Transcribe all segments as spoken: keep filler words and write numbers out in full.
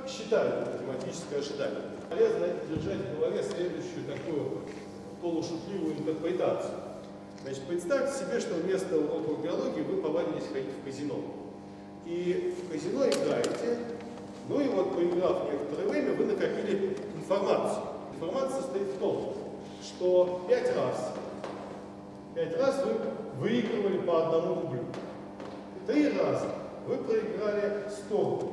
считают математическое ожидание? Полезно держать в голове следующую такую полушутливую интерпретацию. Значит, представьте себе, что вместо уроков биологии вы повадились ходить в казино. И в казино играете, ну и вот, поиграв некоторое время, вы накопили информацию. Информация состоит в том, что пять раз, пять раз вы выигрывали по одному рублю. Три раза вы проиграли сто рублей.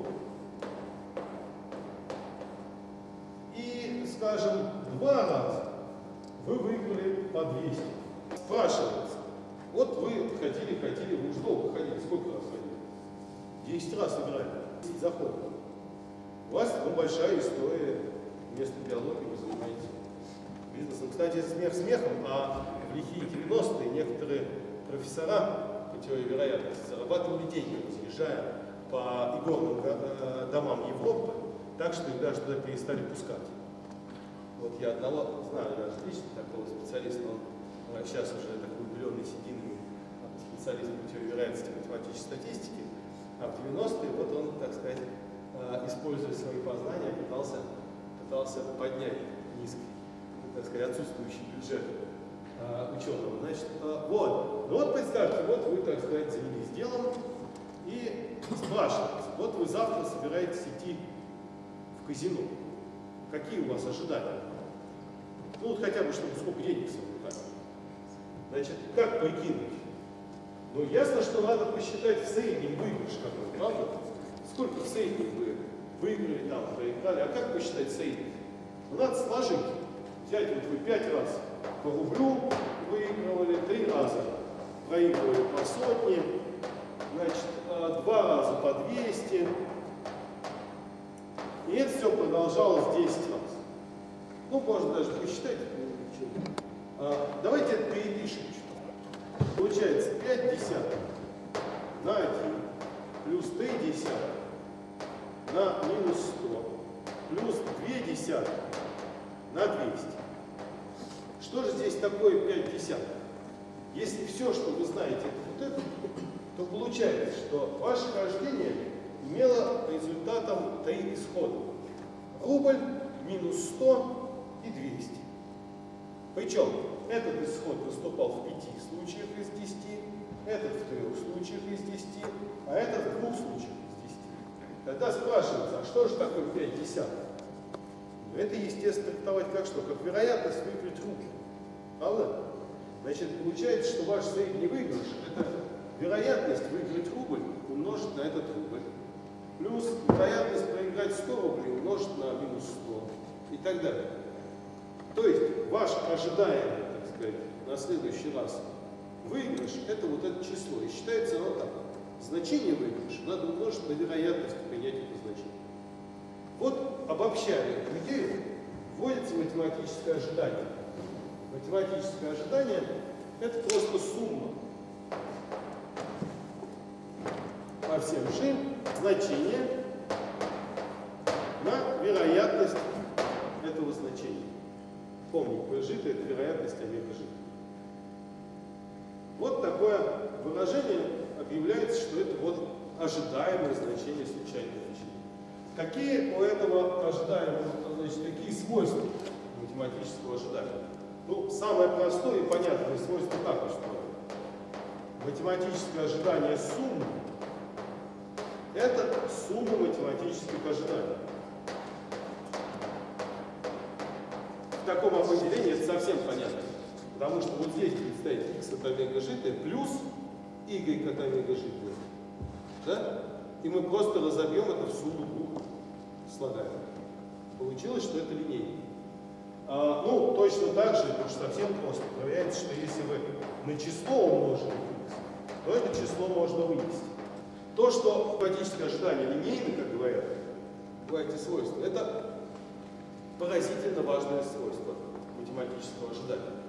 И, скажем, два раза вы выиграли по двести. Спрашивается, вот вы ходили, ходили, вы уж долго ходили, сколько раз ходили? десять раз играли, десять заходов. У вас ну, большая история, вместо биологии вы занимаетесь бизнесом. Кстати, смех смехом, а в лихие девяностые некоторые профессора по теории вероятности зарабатывали деньги, разъезжая по игорным домам Европы, так что их даже туда перестали пускать. Вот я одного знаю даже лично, такого специалиста, он сейчас уже такой уделенный сединами специалист по теории вероятности математической статистики, а в девяностые вот он, так сказать, используя свои познания, пытался, пытался поднять низкий, так сказать, отсутствующий бюджет ученого. Значит, вот, ну вот представьте, вот вы, так сказать, занялись делом и спрашиваете, вот вы завтра собираетесь идти в казино. Какие у вас ожидания? Ну вот хотя бы, чтобы сколько денег собрать. Значит, как прикинуть? Ну ясно, что надо посчитать в среднем выигрыш какой, правда? Сколько в среднем вы выиграли там, проиграли, а как посчитать средний? Ну надо сложить. Взять вот вы пять раз по рублю выигрывали, три раза проигрывали по сотне, значит, два раза по двести. И это все продолжалось десять раз. Ну, можно даже посчитать. А, давайте это перепишем. Получается пять десятых на один плюс три десятых на минус сто плюс две десятых на двести. Что же здесь такое пять десятых? Если все, что вы знаете, это вот это, то получается, что ваше хождение имело результатом три исхода. Рубль, минус сто и двести. Причем этот исход выступал в пяти случаях из десяти, этот в трех случаях из десяти, а этот в двух случаях из десяти. Тогда спрашивается, а что же такое пять десятых? Ну, это, естественно, трактовать как что? Как вероятность выиграть рубль. Правда? Значит, получается, что ваш средний выигрыш – это вероятность выиграть рубль умножить на этот рубль, плюс вероятность проиграть сто рублей умножить на минус сто и так далее. То есть ваш ожидаемый, так сказать, на следующий раз выигрыш – это вот это число. И считается оно так. Значение выигрыша надо умножить на вероятность принять это значение. Вот, обобщая эту идею, вводится математическое ожидание. Математическое ожидание – это просто сумма по всем ши значения на вероятность этого значения. Помните, P-жито – это вероятность омега-жито. Вот такое выражение объявляется, что это вот ожидаемое значение случайного значения. Какие у этого ожидаемого, значит, какие свойства математического ожидания? Ну, самое простое и понятное свойство так устроено. Математическое ожидание суммы – это сумма математических ожиданий. В таком определении это совсем понятно. Потому что вот здесь представить x от омега житое плюс y от омега житое. Да? И мы просто разобьем это в сумму двух слагаемых. Получилось, что это линейно. А, ну, точно так же, потому что совсем просто проверяется, что если вы на число умножили x, то это число можно вынести. То, что математическое ожидание линейно, как говорят, бывают эти свойства, это поразительно важное свойство математического ожидания.